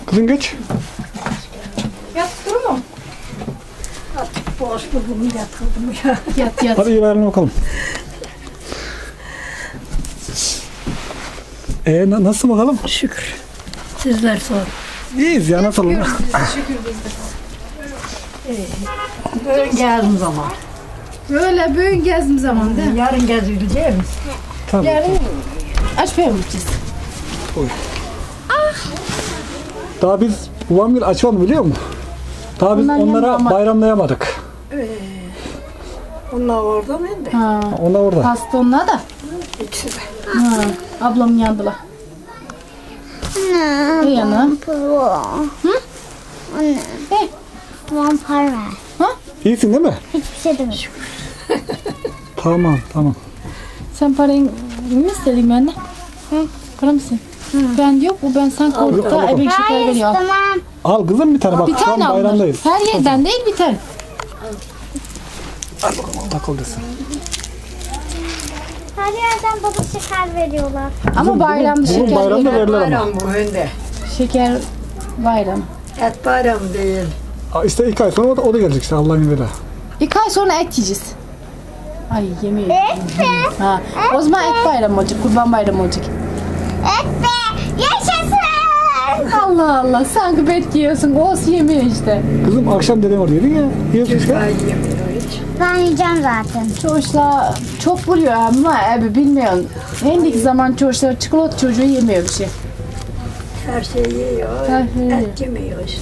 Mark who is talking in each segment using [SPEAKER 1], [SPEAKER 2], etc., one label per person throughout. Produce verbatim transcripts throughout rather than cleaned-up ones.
[SPEAKER 1] Kızım geç.
[SPEAKER 2] Yattırır mı?
[SPEAKER 3] Boş buldum yatırdım ya.
[SPEAKER 2] Yat yat.
[SPEAKER 1] Hadi iyi verelim bakalım. Ee na- nasıl bakalım?
[SPEAKER 3] Şükür. Sizler sor.
[SPEAKER 1] İyiyiz ya, nasıl olur?
[SPEAKER 2] Şükür bizde.
[SPEAKER 3] Bugün geldim zaman.
[SPEAKER 2] Böyle bugün gezdim zaman değil mi?
[SPEAKER 3] Yarın gezileceğiz.
[SPEAKER 1] Tabii.
[SPEAKER 2] Yarın aç vermeyeceğiz.
[SPEAKER 1] Daha biz babam gibi açmadı biliyor musun? Daha biz
[SPEAKER 2] Ondan
[SPEAKER 1] onlara
[SPEAKER 2] yanında ama-
[SPEAKER 1] bayramlayamadık.
[SPEAKER 3] Onlar orada mı?
[SPEAKER 2] Ha.
[SPEAKER 1] Onlar orada.
[SPEAKER 2] Pastonla da.
[SPEAKER 3] İkisi de.
[SPEAKER 2] Ha. Ablamın yandılar.
[SPEAKER 4] Anne.
[SPEAKER 2] İyi yanım.
[SPEAKER 4] Hı? Anne.
[SPEAKER 2] Hey.
[SPEAKER 4] Tamam para ver.
[SPEAKER 1] İyisin değil mi?
[SPEAKER 4] Hiçbir şey demedim.
[SPEAKER 1] Tamam tamam.
[SPEAKER 2] Sen parayı mı istedin benden?
[SPEAKER 4] Hı.
[SPEAKER 2] Para mısın? Ben yok bu ben sanki
[SPEAKER 1] al
[SPEAKER 2] orada
[SPEAKER 1] bakalım.
[SPEAKER 2] ebek şeker
[SPEAKER 4] Hayır
[SPEAKER 2] veriyor.
[SPEAKER 4] istemem.
[SPEAKER 1] Al kızım bir tane bak.
[SPEAKER 2] Bir
[SPEAKER 1] Şu an
[SPEAKER 2] tane alınır.
[SPEAKER 1] bayramdayız.
[SPEAKER 2] Her yerden değil bir tane.
[SPEAKER 1] Al bakalım, al bakalım desin.
[SPEAKER 4] Her yerden baba şeker veriyorlar.
[SPEAKER 2] Ama bayramda
[SPEAKER 1] Bugün
[SPEAKER 2] şeker
[SPEAKER 1] bayramda
[SPEAKER 2] veriyor.
[SPEAKER 1] verirler ama.
[SPEAKER 3] Bayram bu önde.
[SPEAKER 2] Şeker bayram.
[SPEAKER 3] Et bayramı değil.
[SPEAKER 1] Aa, İşte iki ay sonra o da, o da gelecek işte Allah'ın izniyle.
[SPEAKER 2] İki ay sonra et yiyeceğiz. Ay yemeği.
[SPEAKER 4] Et be.
[SPEAKER 2] Ha. O zaman et bayramı olacak. Kurban bayramı olacak.
[SPEAKER 4] Et be. Yaşasın.
[SPEAKER 2] Allah Allah. Sanki bet yiyorsun. Os yemiyor işte.
[SPEAKER 1] Kızım akşam dedem orada yedin ya. Yiyorsun işte.
[SPEAKER 3] Ben yemiyor hiç.
[SPEAKER 4] Ben yiyeceğim zaten.
[SPEAKER 2] Çoğuşla çok buluyor ama abi bilmiyorsun. Şimdiki zaman çoğuşlar çikolata çocuğu yemiyor bir şey.
[SPEAKER 3] Her şeyi yiyor.
[SPEAKER 2] Her şeyi yiyor.
[SPEAKER 3] Et yemiyor işte.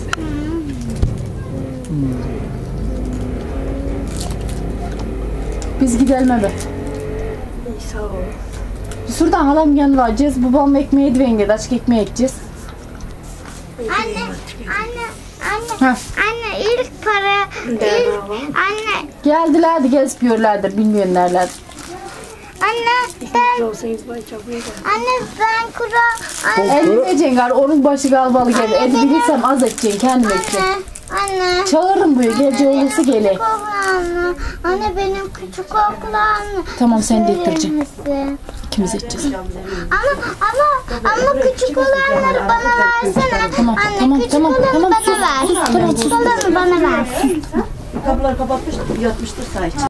[SPEAKER 2] Biz gidelim eve.
[SPEAKER 3] İyi sağ ol.
[SPEAKER 2] Şuradan halam yanına varacağız. Babam ekmeği divenge açık ekmeği ekeceğiz.
[SPEAKER 4] Anne, anne, anne,
[SPEAKER 2] Ha.
[SPEAKER 4] anne ilk para, ilk, anne,
[SPEAKER 2] Geldiler de gezip görürlerdir. Bilmiyorum nereler.
[SPEAKER 4] anne, ben,
[SPEAKER 3] Olsanız bay çok iyi.
[SPEAKER 4] anne ben kura, anne,
[SPEAKER 2] Elini vereceksin gar. Onun başı galbalı gelir. Edi bilirsem az edeceksin. Kendim edeceksin.
[SPEAKER 4] anne, anne.
[SPEAKER 2] Çağırırım buraya. Gece olursa gele.
[SPEAKER 4] Küçük oğlanı, anne benim küçük oğlanı.
[SPEAKER 2] Tamam sen de
[SPEAKER 4] Verir
[SPEAKER 2] ettireceksin.
[SPEAKER 4] misin?
[SPEAKER 2] İkimiz edeceğiz.
[SPEAKER 4] Ama, ama, ama küçük olanları bana versene.
[SPEAKER 2] Tamam,
[SPEAKER 4] Anne
[SPEAKER 2] tamam,
[SPEAKER 4] küçük
[SPEAKER 2] tamam,
[SPEAKER 4] olanı
[SPEAKER 2] tamam,
[SPEAKER 4] bana
[SPEAKER 2] sus,
[SPEAKER 4] ver.
[SPEAKER 2] sus, tamam,
[SPEAKER 4] Küçük
[SPEAKER 2] sus.
[SPEAKER 4] olanı bana ver.
[SPEAKER 5] Kapıları kapatmıştır, yatmıştır say.